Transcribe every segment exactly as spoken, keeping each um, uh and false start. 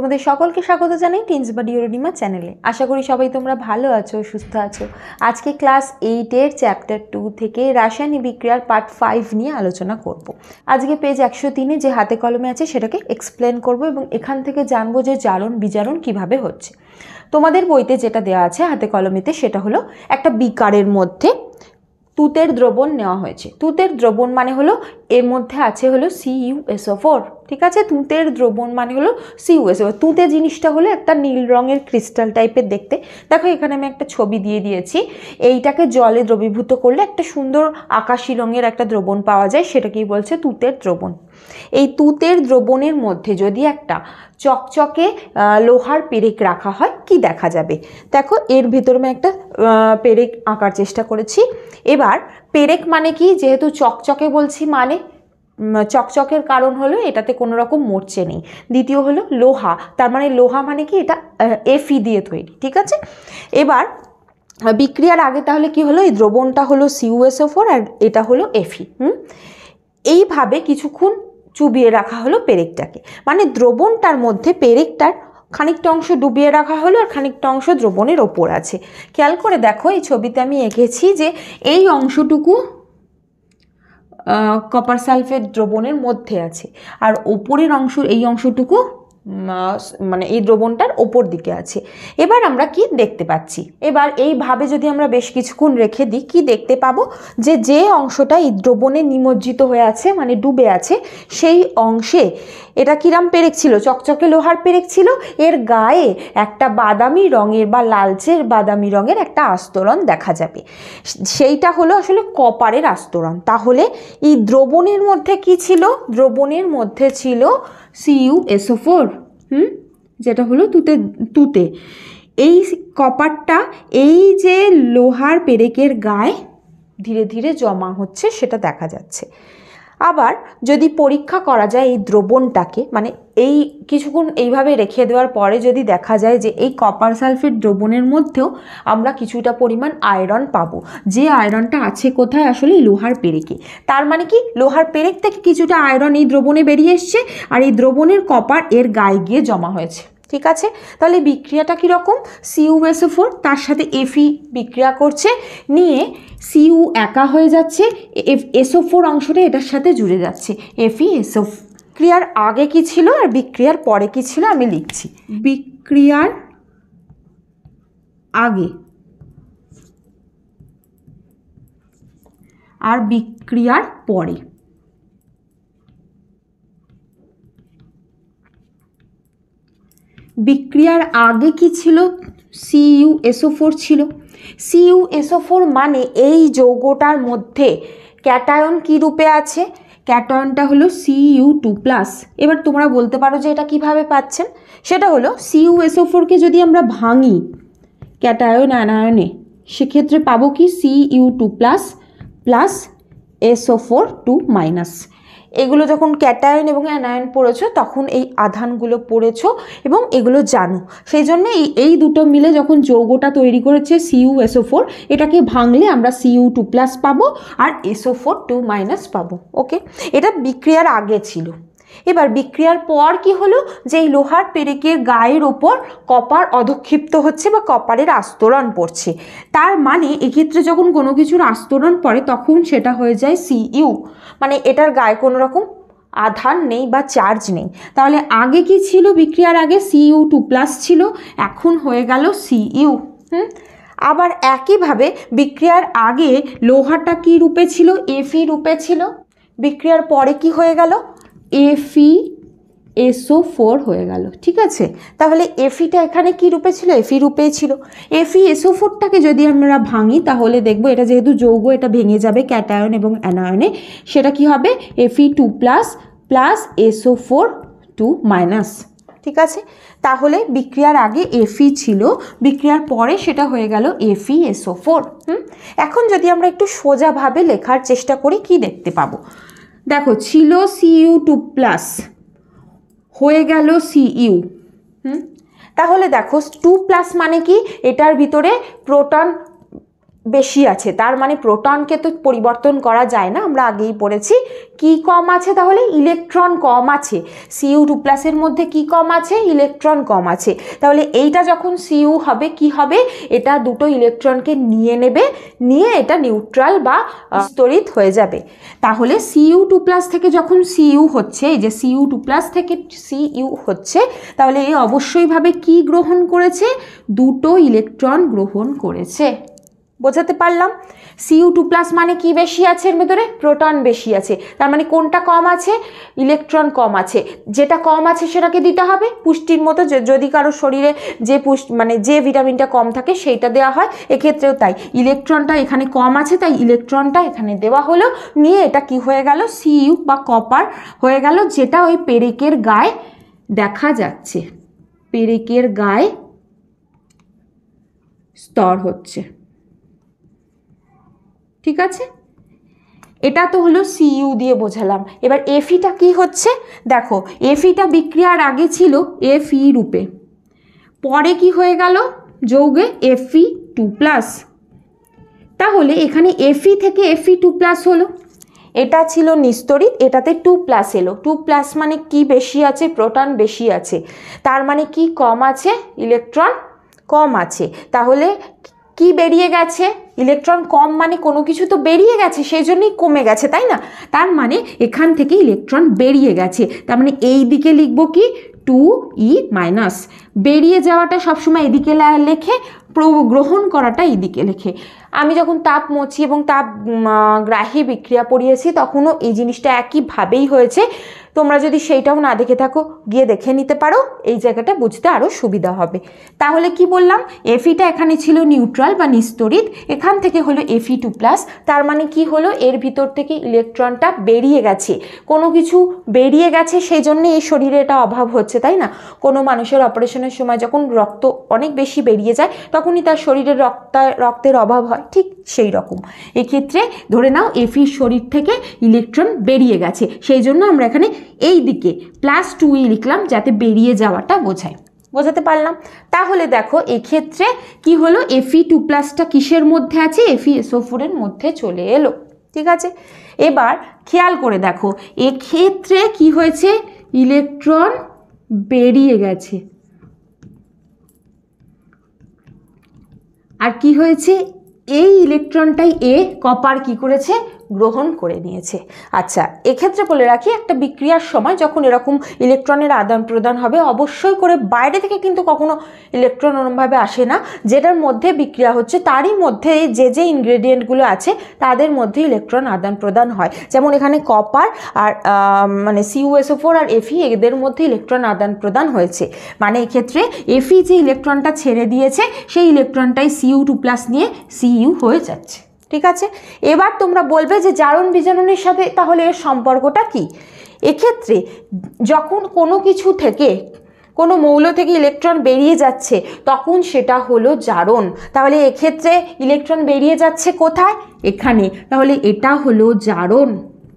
তোমাদের সকলকে স্বাগত জানাই টিনস বাডি অরুণিমা চ্যানেলে। আশা করি সবাই তোমরা ভালো আছো, সুস্থ আছো। আজকে ক্লাস এইটের চ্যাপ্টার টু থেকে রাসায়নিক বিক্রিয়ার পার্ট ফাইভ নিয়ে আলোচনা করব। আজকে পেজ একশো তিনে যে হাতে কলমে আছে সেটাকে এক্সপ্লেন করব এবং এখান থেকে জানবো যে জারণ বিজারণ কিভাবে হচ্ছে। তোমাদের বইতে যেটা দেওয়া আছে হাতে কলমেতে সেটা হলো একটা বিকারের মধ্যে তুতের দ্রবণ নেওয়া হয়েছে। তুতের দ্রবণ মানে হলো এর মধ্যে আছে হলো C U S O four, ঠিক আছে। তুতের দ্রবণ মানে হলো C U S O four. তুতে জিনিসটা হলো একটা নীল রঙের ক্রিস্টাল টাইপের দেখতে। দেখো এখানে আমি একটা ছবি দিয়ে দিয়েছি। এইটাকে জলে দ্রবীভূত করলে একটা সুন্দর আকাশি রঙের একটা দ্রবণ পাওয়া যায়, সেটাকেই বলছে তুতের দ্রবণ। এই তুতের দ্রবণের মধ্যে যদি একটা চকচকে লোহার পেরেক রাখা হয় কি দেখা যাবে? দেখো এর ভিতরে আমি একটা পেরেক আঁকার চেষ্টা করেছি। এবার পেরেক মানে কি, যেহেতু চকচকে বলছি মানে চকচকের কারণ হলো এটাতে কোনো রকম মরচে নেই। দ্বিতীয় হলো লোহা, তার মানে লোহা মানে কি এটা এফি দিয়ে তৈরি, ঠিক আছে। এবার বিক্রিয়ার আগে তাহলে কি হলো, এই দ্রবণটা হলো C U S O four আর এটা হলো এফি। হুম এইভাবে কিছুক্ষণ চুবিয়ে রাখা হলো পেরেকটাকে, মানে দ্রবণটার মধ্যে পেরেকটার খানিকটা অংশ ডুবিয়ে রাখা হলো আর খানিকটা অংশ দ্রবণের ওপর আছে। খেয়াল করে দেখো এই ছবিতে আমি এঁকেছি যে এই অংশটুকু কপার সালফেট দ্রবণের মধ্যে আছে আর ওপরের অংশ এই অংশটুকু মানে এই দ্রবণটার ওপর দিকে আছে। এবার আমরা কি দেখতে পাচ্ছি, এবার এইভাবে যদি আমরা বেশ কিছুক্ষণ রেখে দিই কি দেখতে পাবো, যে যে অংশটা এই দ্রবণে নিমজ্জিত হয়ে আছে মানে ডুবে আছে সেই অংশে এটা কিরাম পেরেক ছিল, চকচকে লোহার পেরেক ছিল। এর গায়ে একটা বাদামি রঙের বা লালচে বাদামি রঙের একটা আস্তরণ দেখা যাবে, সেইটা হলো আসলে কপারের আস্তরণ। তাহলে এই দ্রবণের মধ্যে কি ছিল, দ্রবণের মধ্যে ছিল C U S O four, hmm যেটা হলো তুতে তুতে এই কপারটা এই যে লোহার পেরেকের গায়ে ধীরে ধীরে জমা হচ্ছে সেটা দেখা যাচ্ছে। আবার যদি পরীক্ষা করা যায় এই দ্রবণটাকে, মানে এই কিছুক্ষণ এইভাবে রেখে দেওয়ার পরে যদি দেখা যায় যে এই কপার সালফেট দ্রবণের মধ্যেও আমরা কিছুটা পরিমাণ আয়রন পাবো, যে আয়রনটা আছে কোথায়, আসলে লোহার পেরেকে। তার মানে কি লোহার পেরেক থেকে কিছুটা আয়রন এই দ্রবণে বেরিয়ে এসছে আর এই দ্রবণের কপার এর গায়ে গিয়ে জমা হয়েছে, ঠিক আছে। তাহলে বিক্রিয়াটা কীরকম, C U S O four তার সাথে এফি বিক্রিয়া করছে, নিয়ে সি ইউ একা হয়ে যাচ্ছে, এস ও ফোর অংশটা এটার সাথে জুড়ে যাচ্ছে, এফি এস ও। বিক্রিয়ার আগে কি ছিল আর বিক্রিয়ার পরে কি ছিল আমি লিখছি। বিক্রিয়ার আগে আর বিক্রিয়ার পরে। বিক্রিয়ার আগে কি ছিল, C U S O four ছিল। C U S O four মানে এই যৌগটার মধ্যে ক্যাটায়ন কি রূপে আছে, ক্যাটায়নটা হলো সি ইউ টু প্লাস। এবার তোমরা বলতে পারো যে এটা কিভাবে পাচ্ছেন, সেটা হলো সি ইউ এস ও ফোরকে যদি আমরা ভাঙি ক্যাটায়ন অ্যানায়নে, সেক্ষেত্রে পাবো কি C U two plus plus S O four two minus. এগুলো যখন ক্যাটায়ন এবং অ্যানায়ন পড়েছো তখন এই আধানগুলো পড়েছো এবং এগুলো জানো, সেই জন্য এই এই দুটো মিলে যখন যৌগটা তৈরি করেছে C U S O four, এটাকে ভাঙলে আমরা সি ইউ টু প্লাস পাবো আর S O four two minus পাবো। ওকে, এটা বিক্রিয়ার আগে ছিল। এবার বিক্রিয়ার পর কি হলো, যে এই লোহার পেরেকের গায়ের ওপর কপার অধক্ষিপ্ত হচ্ছে বা কপারের আস্তরণ পড়ছে। তার মানে এক্ষেত্রে যখন কোনো কিছুর আস্তরণ পড়ে তখন সেটা হয়ে যায় সি ইউ, মানে এটার গায়ে কোনো রকম আধান নেই বা চার্জ নেই। তাহলে আগে কি ছিল, বিক্রিয়ার আগে সি ইউ টু প্লাস ছিল, এখন হয়ে গেল সি ইউ। হুম আবার একইভাবে বিক্রিয়ার আগে লোহাটা কি রূপে ছিল, এফি রূপে ছিল। বিক্রিয়ার পরে কি হয়ে গেল, এফি এস ও ফোর হয়ে গেল, ঠিক আছে। তাহলে এফিটা এখানে কি রূপে ছিল, এফি রূপে ছিল। এফি এস ও ফোরটাকে যদি আমরা ভাঙি তাহলে দেখবো এটা যেহেতু যৌগ এটা ভেঙে যাবে ক্যাটায়ন এবং অ্যানায়নে, সেটা কি হবে এফি two plus plus S O four two minus, ঠিক আছে। তাহলে বিক্রিয়ার আগে এফি ছিল, বিক্রিয়ার পরে সেটা হয়ে গেল এফি এস ও ফোর। হুম এখন যদি আমরা একটু সোজাভাবে লেখার চেষ্টা করি কি দেখতে পাবো, দেখো ছিল সি ইউ টু প্লাস হয়ে গেল সি ইউ। হুম তাহলে দেখো টু প্লাস মানে কি, এটার ভিতরে প্রোটন বেশি আছে, তার মানে প্রোটনকে তো পরিবর্তন করা যায় না, আমরা আগেই পড়েছি। কি কম আছে তাহলে? ইলেকট্রন কম আছে। সিইউ টু প্লাসের মধ্যে কি কম আছে? ইলেকট্রন কম আছে। তাহলে এইটা যখন সিইউ হবে কি হবে? এটা দুটো ইলেকট্রনকে নিয়ে নেবে, নিয়ে এটা নিউট্রাল বা স্তরিত হয়ে যাবে। তাহলে সিইউ টু প্লাস থেকে যখন সিইউ হচ্ছে, এই যে সিইউ টু প্লাস থেকে সিইউ হচ্ছে, তাহলে এই অবশ্যইভাবে কি গ্রহণ করেছে? দুটো ইলেকট্রন গ্রহণ করেছে। বোঝাতে পারলাম? সিইউ টু প্লাস মানে কি বেশি আছে এর ভেতরে? প্রোটন বেশি আছে। তার মানে কোনটা কম আছে? ইলেকট্রন কম আছে। যেটা কম আছে সেটাকে দিতে হবে পুষ্টির মতো। যদি কারো শরীরে যে পুষ্টি মানে যে ভিটামিনটা কম থাকে সেইটা দেওয়া হয়, এক্ষেত্রেও তাই। ইলেকট্রনটা এখানে কম আছে, তাই ইলেকট্রনটা এখানে দেওয়া হলো, নিয়ে এটা কি হয়ে গেল? সিইউ বা কপার হয়ে গেল, যেটা ওই পেরেকের গায়ে দেখা যাচ্ছে। পেরেকের গায়ে স্তর হচ্ছে। ঠিক আছে, এটা তো হলো সিইউ দিয়ে বোঝালাম। এবার এফইটা কি হচ্ছে দেখো, এফইটা বিক্রিয়ার আগে ছিল এফই রূপে, পরে কি হয়ে গেল? যৌগে এফই টু প্লাস। তাহলে এখানে এফই থেকে এফই টু প্লাস হলো। এটা ছিল নিস্তরিত, এটাতে টু প্লাস এলো। টু প্লাস মানে কি বেশি আছে? প্রোটন বেশি আছে। তার মানে কি কম আছে? ইলেকট্রন কম আছে। তাহলে কি বেরিয়ে গেছে? ইলেকট্রন কম মানে কোনো কিছু তো বেরিয়ে গেছে, সেই জন্যই কমে গেছে, তাই না? তার মানে এখান থেকে ইলেকট্রন বেরিয়ে গেছে। তার মানে এই দিকে লিখব কি? Two E minus. বেরিয়ে যাওয়াটা সবসময় এদিকে লেখে, গ্রহণ করাটা এইদিকে লেখে। আমি যখন তাপ মোচি এবং তাপ গ্রাহী বিক্রিয়া পড়িয়েছি তখনও এই জিনিসটা একইভাবেই হয়েছে। তোমরা যদি সেইটাও না দেখে থাকো গিয়ে দেখে নিতে পারো, এই জায়গাটা বুঝতে আরও সুবিধা হবে। তাহলে কি বললাম? এফইটা এখানে ছিল নিউট্রাল বা নিস্তরিত, এখান থেকে হলো এফই টু প্লাস। তার মানে কি হলো? এর ভিতর থেকে ইলেকট্রনটা বেরিয়ে গেছে, কোনো কিছু বেরিয়ে গেছে, সেই জন্য এই শরীরে এটা অভাব হচ্ছে, তাই না? কোনো মানুষের অপারেশনের সময় যখন রক্ত অনেক বেশি বেরিয়ে যায় তখনই তার শরীরে রক্ত রক্তের অভাব হয়, ঠিক সেই রকম এক্ষেত্রে ধরে নাও এফির শরীর থেকে ইলেকট্রন বেরিয়ে গেছে, সেই জন্য আমরা এখানে এই দিকে প্লাস টু ই লিখলাম যাতে বেরিয়ে যাওয়াটা বোঝায়। বোঝাতে পারলাম? তাহলে দেখো এক্ষেত্রে কি হলো? এফই টু প্লাসটা কিসের মধ্যে আছে? এফই এসও ফোর এর মধ্যে চলে এলো। ঠিক আছে, এবার খেয়াল করে দেখো এক্ষেত্রে কি হয়েছে? ইলেকট্রন বেরিয়ে গেছে। আর কি হয়েছে? এই ইলেকট্রনটাই এ কপার কি করেছে? গ্রহণ করে নিয়েছে। আচ্ছা, এক্ষেত্রে বলে রাখি, একটা বিক্রিয়ার সময় যখন এরকম ইলেকট্রনের আদান প্রদান হবে অবশ্যই করে বাইরে থেকে কিন্তু কখনো ইলেকট্রন ওরমভাবে আসে না, যেটার মধ্যে বিক্রিয়া হচ্ছে তারই মধ্যে যে যে ইনগ্রেডিয়েন্টগুলো আছে তাদের মধ্যে ইলেকট্রন আদান প্রদান হয়। যেমন এখানে কপার আর মানে সিইউএসও ফোর আর এফই এদের মধ্যে ইলেকট্রন আদান প্রদান হয়েছে, মানে এক্ষেত্রে এফই যে ইলেকট্রনটা ছেড়ে দিয়েছে সেই ইলেকট্রনটাই সিইউ টু প্লাস নিয়ে সিইউ হয়ে যাচ্ছে। ঠিক আছে, এবার তোমরা বলবে যে জারণ বিজারণের সাথে তাহলে এর সম্পর্কটা কি? এক্ষেত্রে যখন কোনো কিছু থেকে কোনো মৌল থেকে ইলেকট্রন বেরিয়ে যাচ্ছে তখন সেটা হলো জারণ। তাহলে এক্ষেত্রে ইলেকট্রন বেরিয়ে যাচ্ছে কোথায়? এখানে। তাহলে এটা হলো জারণ।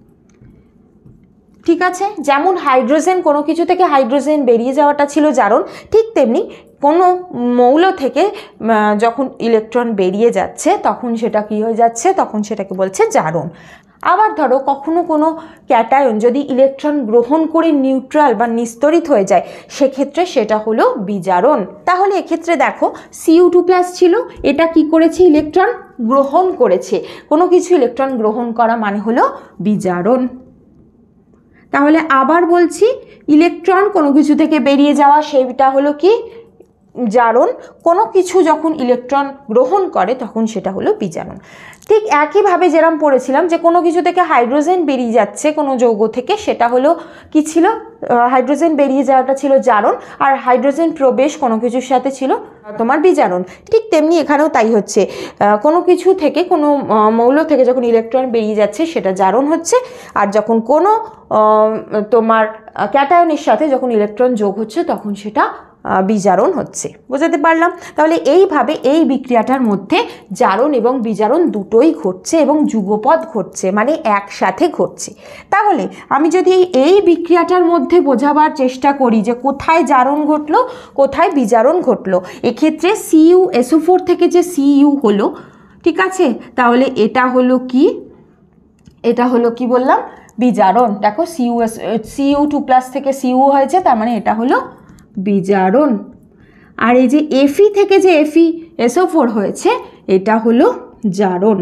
ঠিক আছে, যেমন হাইড্রোজেন, কোনো কিছু থেকে হাইড্রোজেন বেরিয়ে যাওয়াটা ছিল জারণ, ঠিক তেমনি কোনো মৌল থেকে যখন ইলেকট্রন বেরিয়ে যাচ্ছে তখন সেটা কি হয়ে যাচ্ছে? তখন সেটাকে বলছে জারণ। আবার ধরো কখনো কোনো ক্যাটায়ন যদি ইলেকট্রন গ্রহণ করে নিউট্রাল বা নিস্তরিত হয়ে যায় সেক্ষেত্রে সেটা হলো বিজারণ। তাহলে এক্ষেত্রে দেখো সিইউ টু প্লাস ছিল, এটা কি করেছে? ইলেকট্রন গ্রহণ করেছে। কোনো কিছু ইলেকট্রন গ্রহণ করা মানে হলো বিজারণ। তাহলে আবার বলছি, ইলেকট্রন কোনো কিছু থেকে বেরিয়ে যাওয়া সেইটা হলো কি? জারণ। কোনো কিছু যখন ইলেকট্রন গ্রহণ করে তখন সেটা হলো বিজারণ। ঠিক একইভাবে যেরকম পড়েছিলাম যে কোনো কিছু থেকে হাইড্রোজেন বেরিয়ে যাচ্ছে কোনো যৌগ থেকে, সেটা হলো কি ছিল? হাইড্রোজেন বেরিয়ে যাওয়াটা ছিল জারণ, আর হাইড্রোজেন প্রবেশ কোনো কিছুর সাথে ছিল তোমার বিজারণ। ঠিক তেমনি এখানেও তাই হচ্ছে, কোনো কিছু থেকে কোনো মৌল থেকে যখন ইলেকট্রন বেরিয়ে যাচ্ছে সেটা জারণ হচ্ছে, আর যখন কোনো তোমার ক্যাটায়নের সাথে যখন ইলেকট্রন যোগ হচ্ছে তখন সেটা বিজারণ হচ্ছে। বোঝাতে পারলাম? তাহলে এইভাবে এই বিক্রিয়াটার মধ্যে জারণ এবং বিজারণ দুটোই ঘটছে এবং যুগপদ ঘটছে, মানে একসাথে ঘটছে। তাহলে আমি যদি এই বিক্রিয়াটার মধ্যে বোঝাবার চেষ্টা করি যে কোথায় জারণ ঘটলো কোথায় বিজারণ ঘটলো, এক্ষেত্রে সিইউএসও ফোর থেকে যে সিইউ হলো, ঠিক আছে, তাহলে এটা হলো কি, এটা হলো কি বললাম, বিজারণ। দেখো সিইউ সিইউ টু প্লাস থেকে সিইউ হয়েছে, তার মানে এটা হলো বিজারণ। আর এই যে এফি থেকে যে এফি এসও ফোর হয়েছে, এটা হলো জারণ।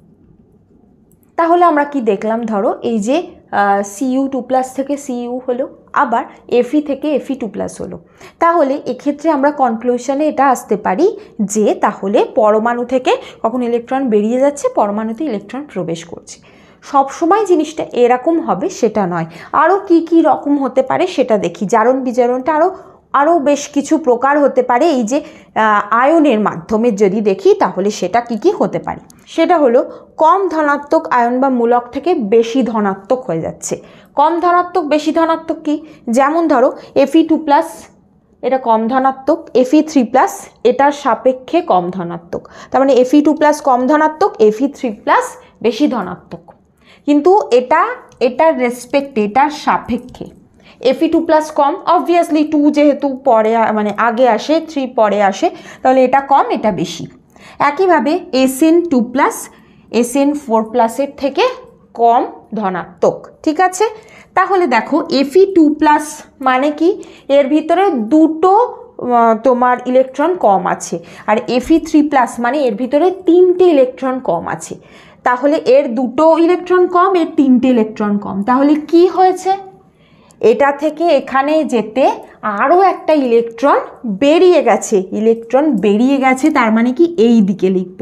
তাহলে আমরা কি দেখলাম, ধরো এই যে সিইউ টু প্লাস থেকে সিইউ হলো, আবার এফি থেকে এফি টু প্লাস হলো, তাহলে এক্ষেত্রে আমরা কনক্লুশনে এটা আসতে পারি যে তাহলে পরমাণু থেকে কখন ইলেকট্রন বেরিয়ে যাচ্ছে, পরমাণুতে ইলেকট্রন প্রবেশ করছে। সব সময় জিনিসটা এরকম হবে সেটা নয়, আরও কি কি রকম হতে পারে সেটা দেখি। জারণ বিজারণটা আরও আরও বেশ কিছু প্রকার হতে পারে। এই যে আয়নের মাধ্যমে যদি দেখি তাহলে সেটা কি কি হতে পারে, সেটা হলো কম ধনাত্মক আয়ন বা মূলক থেকে বেশি ধনাত্মক হয়ে যাচ্ছে। কম ধনাত্মক বেশি ধনাত্মক কি, যেমন ধরো এফি টু প্লাস এটা কম ধনাত্মক, এফি থ্রি প্লাস এটার সাপেক্ষে কম ধনাত্মক, তার মানে এফি টু প্লাস কম ধনাত্মক, এফি থ্রি প্লাস বেশি ধনাত্মক। কিন্তু এটা এটার রেসপেক্টে, এটার সাপেক্ষে এফি টু প্লাস কম, অবভিয়াসলি টু যেহেতু পরে মানে আগে আসে, থ্রি পরে আসে, তাহলে এটা কম এটা বেশি। একইভাবে S N two plus S N four প্লাসের থেকে কম ধনাত্মক। ঠিক আছে, তাহলে দেখো এফি টু প্লাস মানে কি, এর ভিতরে দুটো তোমার ইলেকট্রন কম আছে, আর এফি থ্রি প্লাস মানে এর ভিতরে তিনটে ইলেকট্রন কম আছে। তাহলে এর দুটো ইলেকট্রন কম, এর তিনটে ইলেকট্রন কম, তাহলে কি হয়েছে, এটা থেকে এখানে যেতে আরও একটা ইলেকট্রন বেরিয়ে গেছে, ইলেকট্রন বেরিয়ে গেছে, তার মানে কি এই দিকে লিখব,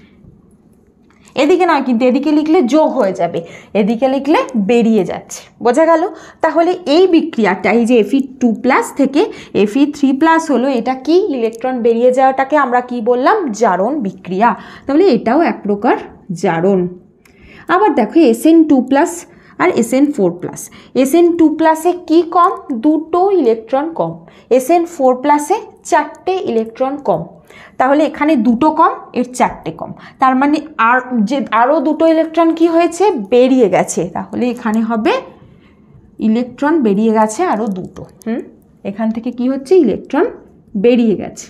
এদিকে নয় কিন্তু এদিকে লিখলে যোগ হয়ে যাবে, এদিকে লিখলে বেরিয়ে যাচ্ছে, বোঝা গেল। তাহলে এই বিক্রিয়াটা, এই যে এফি টু প্লাস থেকে এফি থ্রি প্লাস হলো, এটা কি ইলেকট্রন বেরিয়ে যাওয়াটাকে আমরা কি বললাম, জারণ বিক্রিয়া। তাহলে এটাও এক প্রকার জারণ। আবার দেখো এসএন টু প্লাস আর S N four plus, S N two প্লাসে কি কম, দুটো ইলেকট্রন কম, এসএন ফোর প্লাসে চারটে ইলেকট্রন কম, তাহলে এখানে দুটো কম এর চারটে কম, তার মানে আর যে আরও দুটো ইলেকট্রন কি হয়েছে, বেরিয়ে গেছে, তাহলে এখানে হবে ইলেকট্রন বেরিয়ে গেছে আরও দুটো। হুম এখান থেকে কি হচ্ছে, ইলেকট্রন বেরিয়ে গেছে,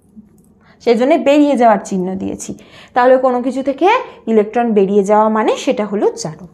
সেই জন্য বেরিয়ে যাওয়ার চিহ্ন দিয়েছি। তাহলে কোনো কিছু থেকে ইলেকট্রন বেরিয়ে যাওয়া মানে সেটা হলো জারণ।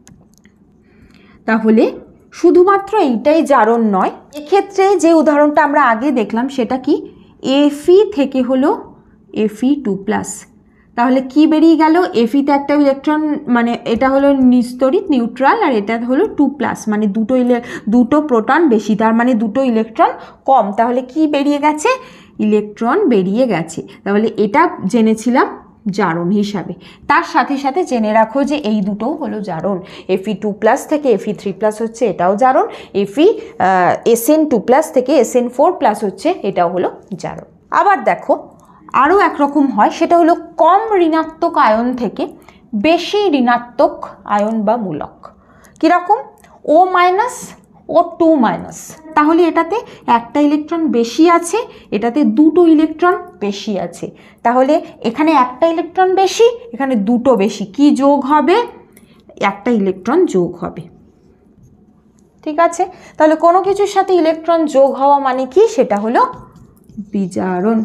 তাহলে শুধুমাত্র এইটাই জারণ নয়, এক্ষেত্রে যে উদাহরণটা আমরা আগে দেখলাম সেটা কি, এফি থেকে হলো এফি টু প্লাস, তাহলে কি বেরিয়ে গেল, এফিতে একটা ইলেকট্রন মানে এটা হলো নিস্তড়িত নিউট্রাল, আর এটা হলো টু প্লাস মানে দুটো ইলে দুটো প্রোটন বেশি, তার মানে দুটো ইলেকট্রন কম, তাহলে কি বেরিয়ে গেছে, ইলেকট্রন বেরিয়ে গেছে। তাহলে এটা জেনেছিলাম জারণ হিসাবে। তার সাথে সাথে জেনে রাখো যে এই দুটোও হলো জারণ, এফি টু প্লাস থেকে এফি থ্রি প্লাস হচ্ছে এটাও জারণ, এফি এসএন টু প্লাস থেকে এসএন ফোর প্লাস হচ্ছে এটাও হলো জারণ। আবার দেখো আরও একরকম হয়, সেটা হলো কম ঋণাত্মক আয়ন থেকে বেশি ঋণাত্মক আয়ন বা মূলক। কীরকম, O minus O two minus, তাহলে এটাতে একটা ইলেকট্রন বেশি আছে, এটাতে দুটো ইলেকট্রন বেশি আছে, তাহলে এখানে একটা ইলেকট্রন বেশি, এখানে দুটো বেশি, কি যোগ হবে, একটা ইলেকট্রন যোগ হবে। ঠিক আছে, তাহলে কোনো কিছুর সাথে ইলেকট্রন যোগ হওয়া মানে কি, সেটা হলো বিজারণ।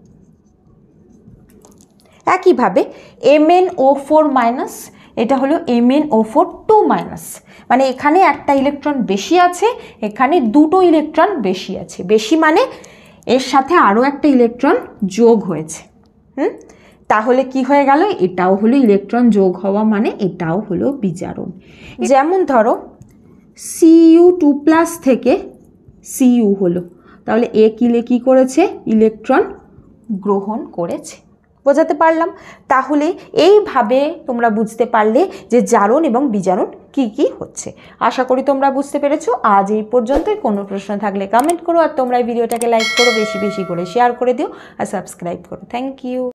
একইভাবে M N O four minus, এটা হলো M N O four two minus, মানে এখানে একটা ইলেকট্রন বেশি আছে, এখানে দুটো ইলেকট্রন বেশি আছে, বেশি মানে এর সাথে আরও একটা ইলেকট্রন যোগ হয়েছে। হুম তাহলে কি হয়ে গেল, এটাও হলো ইলেকট্রন যোগ হওয়া মানে এটাও হলো বিজারণ। যেমন ধরো সিইউ টু প্লাস থেকে সিইউ হলো, তাহলে এ কিলে কী করেছে, ইলেকট্রন গ্রহণ করেছে। বোঝাতে পারলাম? তাহলে এইভাবে তোমরা বুঝতে পারলে যে জারণ এবং বিজারণ কি কি হচ্ছে। আশা করি তোমরা বুঝতে পেরেছো। আজ এই পর্যন্তই। কোনো প্রশ্ন থাকলে কমেন্ট করো, আর তোমরা এই ভিডিওটাকে লাইক করো, বেশি বেশি করে শেয়ার করে দিও, আর সাবস্ক্রাইব করো। Thank you.